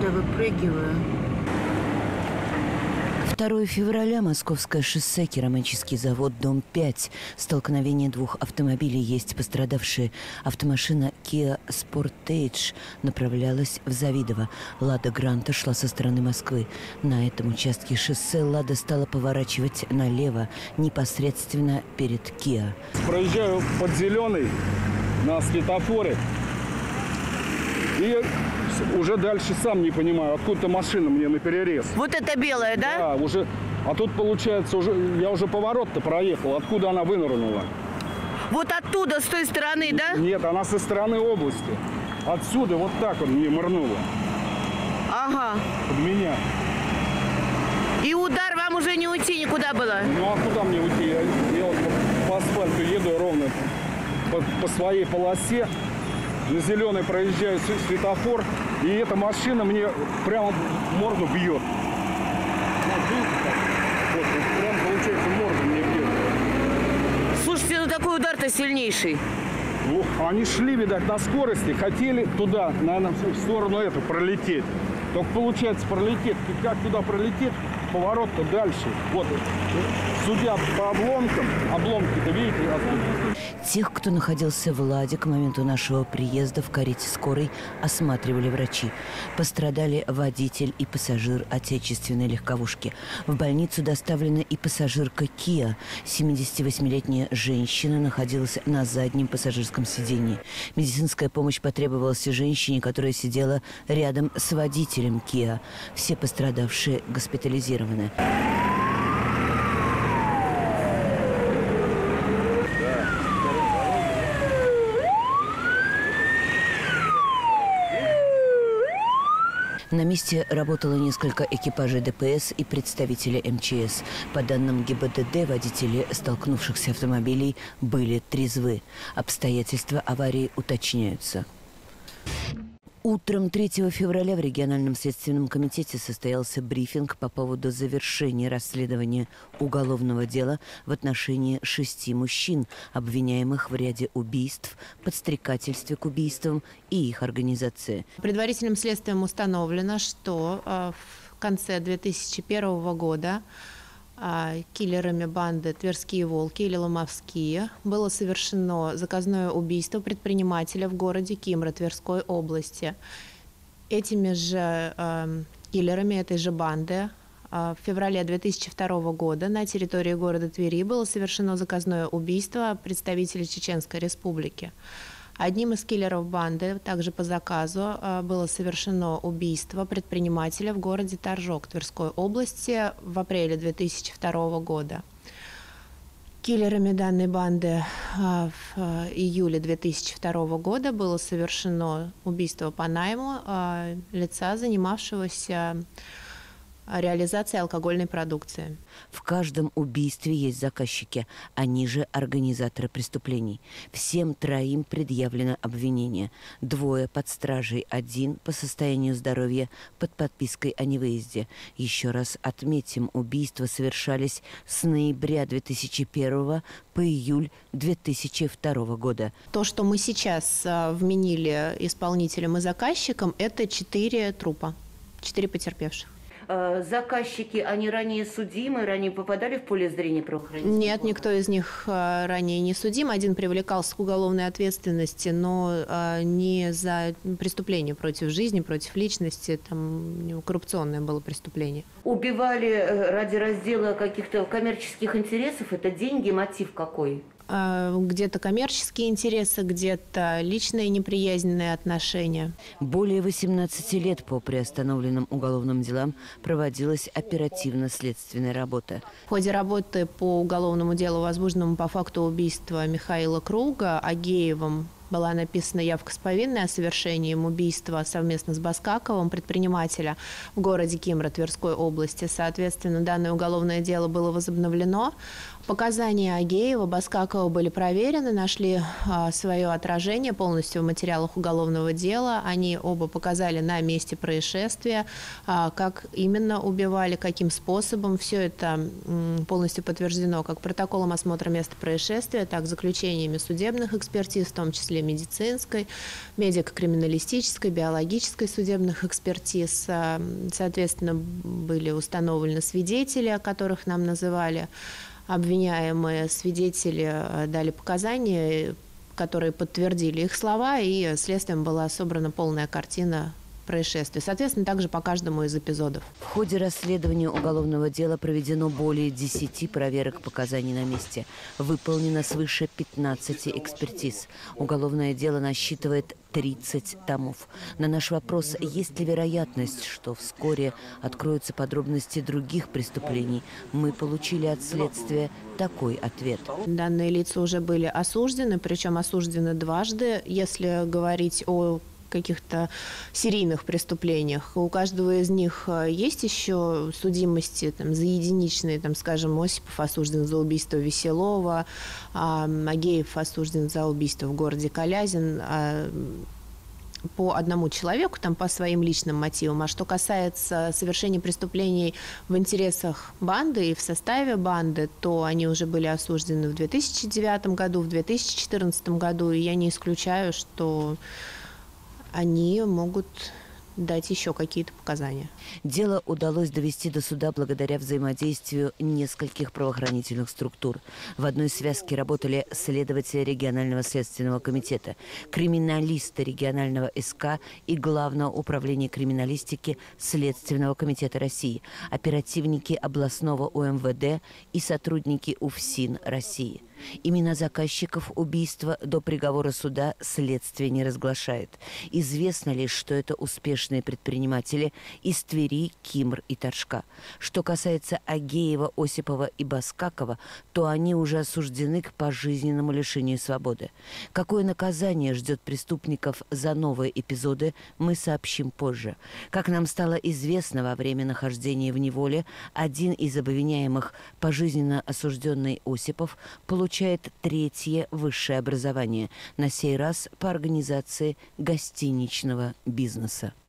когда выпрыгиваю. 2 февраля, Московское шоссе, керамический завод, дом 5. Столкновение двух автомобилей, есть пострадавшие. Автомашина Kia Sportage направлялась в Завидово. Лада Гранта шла со стороны Москвы. На этом участке шоссе Лада стала поворачивать налево, непосредственно перед Kia. Проезжаю под зеленый на светофоре. И уже дальше сам не понимаю, откуда-то машина мне наперерез. Вот это белая, да? Да, уже. А тут получается, я уже поворот-то проехал. Откуда она вынырнула? Вот оттуда, с той стороны, да? Нет, она со стороны области. Отсюда вот так вот мне мырнула. Ага. Под меня. И удар вам уже не уйти никуда было? Ну а куда мне уйти? Я вот по асфальту еду ровно по своей полосе. На зеленый проезжаю светофор, и эта машина мне прямо в морду бьет. Вот, прям получается морду мне бьет. Слушайте, ну такой удар-то сильнейший. Они шли, видать, на скорости, хотели туда, наверное, в сторону эту пролететь. Только получается пролететь. Как туда пролететь? Поворот-то дальше. Вот, судя по обломкам, обломки-то видите откуда? Тех, кто находился в «Ладе» к моменту нашего приезда в карете скорой, осматривали врачи. Пострадали водитель и пассажир отечественной легковушки. В больницу доставлена и пассажирка Kia. 78-летняя женщина находилась на заднем пассажирском сиденье. Медицинская помощь потребовалась женщине, которая сидела рядом с водителем Kia. Все пострадавшие госпитализированы. На месте работало несколько экипажей ДПС и представители МЧС. По данным ГИБДД, водители столкнувшихся автомобилей были трезвы. Обстоятельства аварии уточняются. Утром 3 февраля в региональном следственном комитете состоялся брифинг по поводу завершения расследования уголовного дела в отношении 6 мужчин, обвиняемых в ряде убийств, подстрекательстве к убийствам и их организации. Предварительным следствием установлено, что в конце 2001 года киллерами банды «Тверские волки» или «Ломовские» было совершено заказное убийство предпринимателя в городе Кимра Тверской области. Этими же киллерами этой же банды в феврале 2002 года на территории города Твери было совершено заказное убийство представителя Чеченской Республики. Одним из киллеров банды, также по заказу, было совершено убийство предпринимателя в городе Торжок Тверской области в апреле 2002 года. Киллерами данной банды в июле 2002 года было совершено убийство по найму лица, занимавшегося реализацией алкогольной продукции. В каждом убийстве есть заказчики, они же организаторы преступлений. Всем 3 предъявлено обвинение. 2 под стражей, 1 по состоянию здоровья под подпиской о невыезде. Еще раз отметим, убийства совершались с ноября 2001 по июль 2002 года. То, что мы сейчас вменили исполнителям и заказчикам, это 4 трупа, 4 потерпевших. Заказчики, они ранее судимы, ранее попадали в поле зрения правоохранительных? Нет, никто из них ранее не судим. Один привлекался к уголовной ответственности, но не за преступление против жизни, против личности. Там коррупционное было преступление. Убивали ради раздела каких-то коммерческих интересов? Это деньги, мотив какой? Где-то коммерческие интересы, где-то личные неприязненные отношения. Более 18 лет по приостановленным уголовным делам проводилась оперативно-следственная работа. В ходе работы по уголовному делу, возбужденному по факту убийства Михаила Круга, Агеевым была написана явка с повинной о совершении им убийства совместно с Баскаковым, предпринимателя в городе Кимра Тверской области. Соответственно, данное уголовное дело было возобновлено. Показания Агеева, Баскакова были проверены, нашли свое отражение полностью в материалах уголовного дела. Они оба показали на месте происшествия, как именно убивали, каким способом. Все это полностью подтверждено как протоколом осмотра места происшествия, так и заключениями судебных экспертиз, в том числе медицинской, медико-криминалистической, биологической судебных экспертиз. Соответственно, были установлены свидетели, о которых нам называли обвиняемые. Свидетели дали показания, которые подтвердили их слова, и следствием была собрана полная картина происшествия. Соответственно, также по каждому из эпизодов. В ходе расследования уголовного дела проведено более 10 проверок показаний на месте. Выполнено свыше 15 экспертиз. Уголовное дело насчитывает 30 томов. На наш вопрос, есть ли вероятность, что вскоре откроются подробности других преступлений, мы получили от следствия такой ответ. Данные лица уже были осуждены, причем осуждены дважды. Если говорить о каких-то серийных преступлениях. У каждого из них есть еще судимости за единичные, скажем, Осипов осужден за убийство Веселова, Агеев осужден за убийство в городе Калязин, по одному человеку, по своим личным мотивам. А что касается совершения преступлений в интересах банды и в составе банды, то они уже были осуждены в 2009 году, в 2014 году, и я не исключаю, что они могут дать еще какие-то показания. Дело удалось довести до суда благодаря взаимодействию нескольких правоохранительных структур. В одной связке работали следователи регионального следственного комитета, криминалисты регионального СК и Главного управления криминалистики Следственного комитета России, оперативники областного УМВД и сотрудники УФСИН России. Имена заказчиков убийства до приговора суда следствие не разглашает. Известно лишь, что это успешные предприниматели из Твери, Кимр и Торжка. Что касается Агеева, Осипова и Баскакова, то они уже осуждены к пожизненному лишению свободы. Какое наказание ждет преступников за новые эпизоды, мы сообщим позже. Как нам стало известно во время нахождения в неволе, один из обвиняемых, пожизненно осужденный Осипов, получает 3-е высшее образование, на сей раз по организации гостиничного бизнеса.